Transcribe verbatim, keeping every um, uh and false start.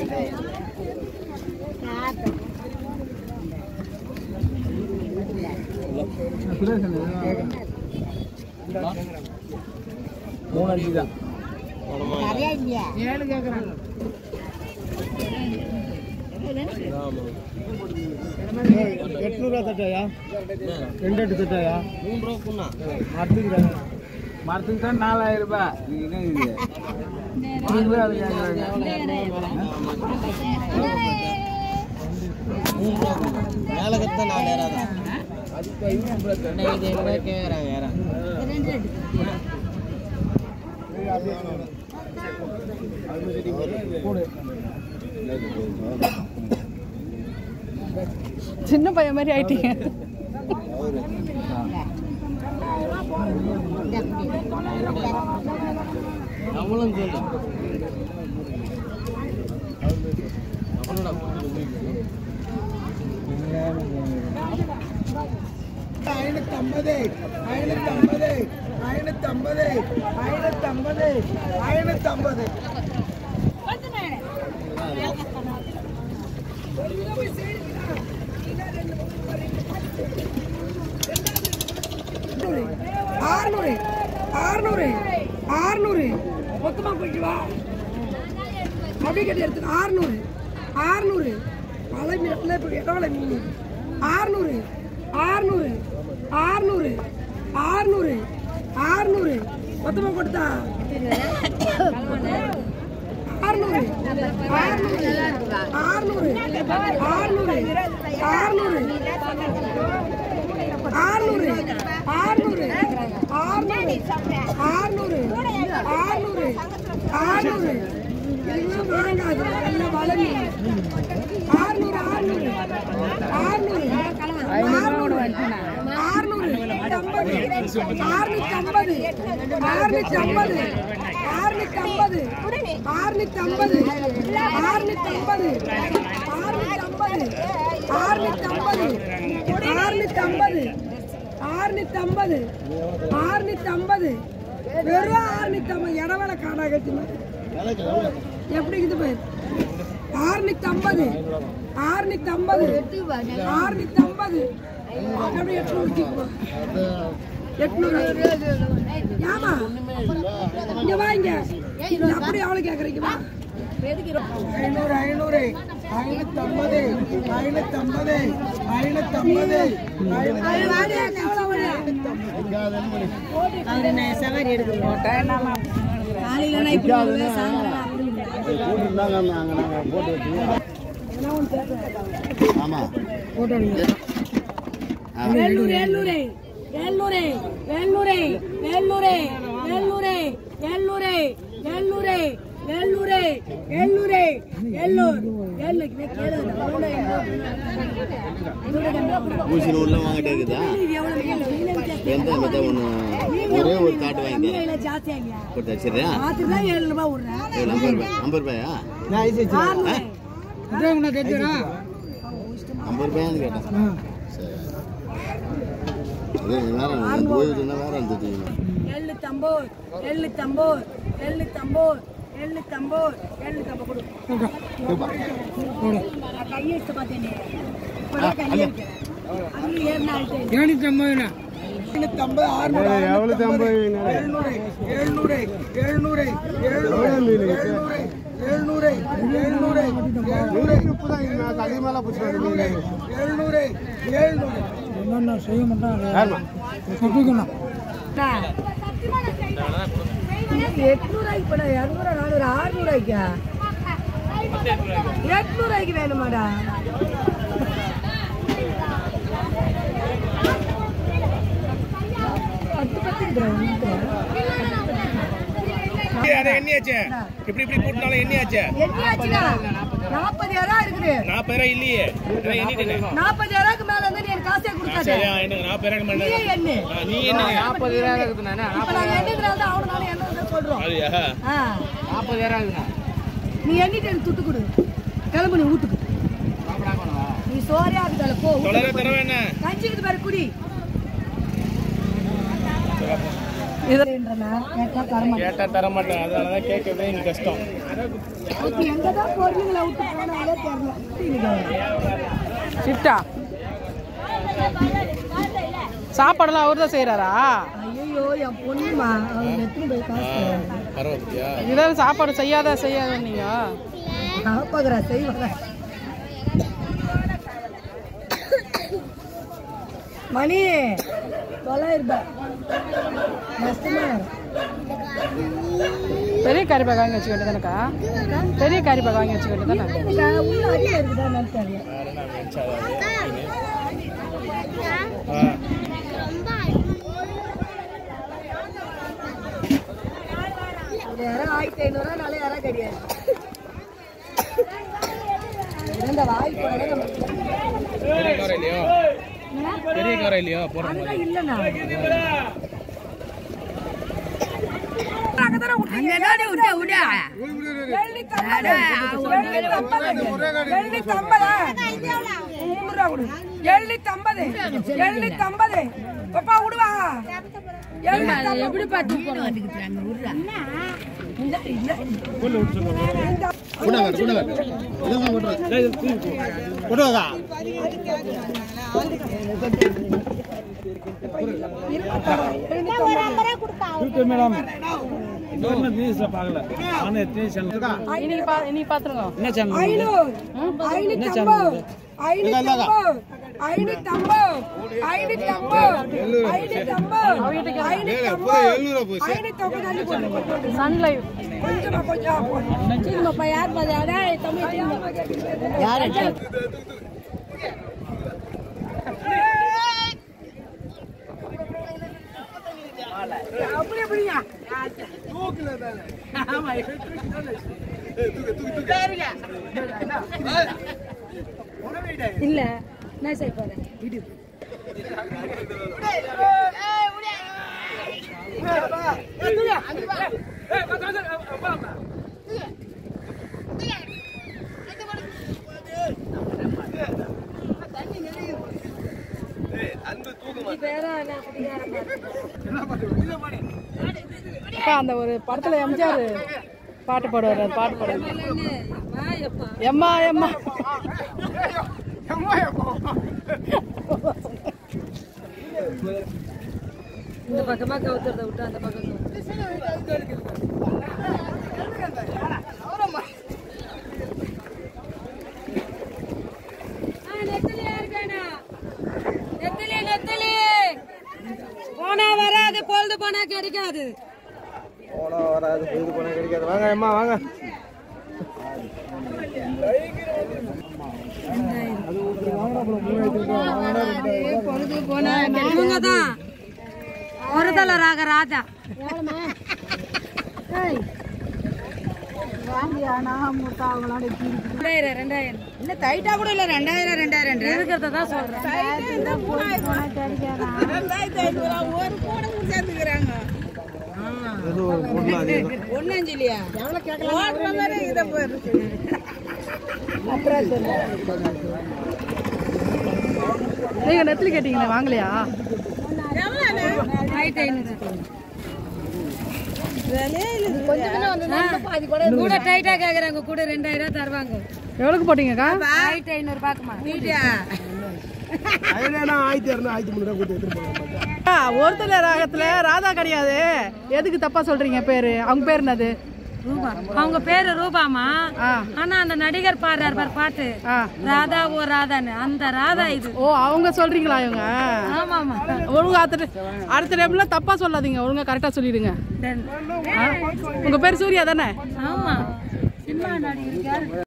மூணு அஞ்சு தான் ஏழு கேட்குறாங்க. எட்நூறுவா தட்டாயா ரெண்டு எட்டு தட்டாயா மூணு ரூபா பொண்ணா மரத்துக்கு மரத்துக்கு தான் நாலாயிரம் ரூபாய். நீங்க என்ன இது மேல கத்த நாலாயிரம் தான் அதுக்கு ஐநூறு ரூபாய் கேட்கறாங்க யாரா சின்ன பையன் மாதிரி ஆயிட்டீங்க. நம்மளும் ஐநூத்தி ஐம்பது ஐநூத்தி ஐம்பது ஐநூத்தி ஐம்பது ஐநூத்தி ஐம்பது ஐநூத்தி ஐம்பது ஆறுநூறு ஆறுநூறு ஆறுநூறு மொத்தமா போயிட்டு வா அப்படி கட்டி எடுத்து ஆறுநூறு ஆறுநூறு மலை மீன் இப்போ இடவலை மீன் ஆறுநூறு ஆறுநூறு ஆறுநூறு ஆறுநூறு ஆறுநூறு மொத்தமா கொடுத்தா ஆறுநூறு ஆறுநூறு ஆறுநூறு ஆறுநூறு ஆறுநூறு ஆறுநூறு ஆறுநூறு ஆறுநூறு ஆறுநூறு ஆறுநூறு ஆறுநூறு இதெல்லாம் வாங்காது எல்லாம் வளமி ஆறுநூறு ஆறுநூறு ஆறுநூறு ஆறுநூறு ஆறுநூறு ஆறுநூத்தி ஐம்பது ஆறுநூத்தி ஐம்பது ஆறுநூத்தி ஐம்பது ஆறுநூத்தி ஐம்பது ஆறுநூத்தி ஐம்பது ஆறுநூத்தி ஐம்பது ஆறுநூத்தி ஐம்பது ஆறுநூத்தி ஐம்பது ஆறுநூத்தி ஐம்பது வெறும் ஆறுநூத்தி ஐம்பது இடவலை காடா கட்டி எப்படி இது பேர் ஆறுநூத்தி ஐம்பது ஆறுநூத்தி ஐம்பது ஆறுநூத்தி ஐம்பது அப்படி எட்நூறு எட்நூறு ஏமா இங்க வாங்க அப்படி எவ்வளவு கேக்குறீங்க ஐநூறு ஐநூறு ஐநூத்தி ஐம்பது ஐநூத்தி ஐம்பது ஐநூத்தி ஐம்பது சவாரி எடுக்க எழுநூறு எழுநூறு எழுநூறு எழுநூறு எழுநூறு எழுநூறு எழுநூறு எழுநூறு எழுநூறு எழுநூறு எழுநூறு ஊசி உள்ள வாங்கிட்டே இருக்குதா எந்த மெத்த ஒன்று ஒரே ஒரு காட்டு வாங்கி கொடுத்தா சரியா ஏழு ரூபாய் விடுறேன் ஐம்பது ரூபாய் ஐம்பது ரூபாயா ஐம்பது ரூபாயான்னு கேட்டேன் வேற ஓய்வு வேற இருந்துச்சு எள்ளு தம்போர் எள்ளு தம்போர் எள்ளு தம்போர் எள்ளு தம்போர் எள்ளு தம்போர் கொடு கையெழுத்து பார்த்தேனே செய்ய மாட்டான் எட்நூறுவாய்க்கு போட இரநூறு நானூறு ஆறுநூறுவாய்க்கா எட்நூறுவாய்க்கு வேணுமாடா பத்து பத்து இப்படி இப்படி போட்டாலும் எண்ணியாச்சு நாற்பதாயிரம் இருக்குது நாற்பதாயிரம் இல்லையே நாற்பதாயிரம் மேல இருந்து நீ காசே கொடுக்காத நாற்பதாயிரம் நீ என்ன நாற்பதாயிரம் இருக்குது அவனால என்ன சொல்றோம் நாற்பதாயிரம் இருக்குண்ணா நீ எண்ணிட்டு எனக்கு துட்டு கொடு கிளம்பு நீ வீட்டுக்கு நீ சோறே ஆகுதால போ கஞ்சிக்கு பேரு குடி இதுன்றனா கேட்டா தர மாட்டேன். கேட்டா தர மாட்டேன். அதனால தான் கேட்கவே எனக்கு கஷ்டம். இப்போ எங்க தான் பொருளுங்களை விட்டு போனாலே தெரியல. சிட்டா சாப்பாடெல்லாம் அவர் தான் செய்யறாரா? ஐயோ என் பொண்ணுமா அவங்க எத்தனை போய் காசு பரவாயில்லையா? இதான் சாப்பாடு செய்யாத செய்யாத நீங்க பார்க்குறா செய்வாங்க. மணி தொள்ளாயிரம் ரூபாய் கஷ்டமா. பெரிய கறி பேக் வாங்கி வச்சுக்க வேண்டியதானக்கா? பெரிய கறி பேக் வாங்கி வச்சுக்க வேண்டியதானே? உள்ள அடியில் இருக்குதா நான் தெரியல. யாரும் ஆயிரத்தி ஐநூறுவா நாளே யாரா கிடையாது. இந்த வாய்ப்பு பெரிய காரம் இல்லையா? பெரிய காரம் இல்லையா? போடுறோம். இல்லைண்ணா எப்படி பார்த்து இல்ல நான் செய்ய போறேன். அந்த ஒரு படத்துல எம்ஜிஆர் பாட்டு பாடுவார். அது பாட்டு பாடுவார். எம்மா எம்மா இந்த பக்கமா கவுத்துறத விட்டு அந்த பக்கம் போனா வராது, பொழுது போனா கிடைக்காது. போனா வராது, பொழுது போனா கிடைக்காது. வாங்க அம்மா வாங்க. பொழுது போனா இவங்கதான் ஒரு தலை ராக ராஜா. ரெண்டாயிரம் இல்ல டைட்டா கூட இல்ல. ரெண்டாயிரம் ரெண்டாயிரம் இருக்கிறத தான் சொல்றேன். ஒன்னு இல்லையா? நீங்க நெத்திலி கேட்டீங்களா? வாங்கலையா? ஆயிரத்தி ஐநூறு கூட டைட்டா கேக்குறாங்க. கூட ரெண்டாயிரம் தருவாங்க. எவ்வளவுக்கு போட்டீங்கக்கா? ஆயிரத்தி ஐநூறு பாக்குமா? ஒருத்தர் ராகத்துல ராதா கிடையாது. எதுக்கு தப்பா சொல்றீங்க? பேரு அவங்க பேர் என்னது? ரூபா. அவங்க பேரு ரூபாமா. ஆனா அந்த நடிகர் பாடுறாரு பாரு பாட்டு, ராதா ஓ ராதான்னு, அந்த ராதா இது. ஓ அவங்க சொல்றீங்களா? இவங்க ஆமாமா. ஒழுங்கா அடுத்த டைம்ல தப்பா சொல்லாதீங்க. ஒழுங்கா கரெக்டா சொல்லிடுங்க. உங்க பேர் சூர்யா தானே? ஆமா. சினிமா நடிகர்.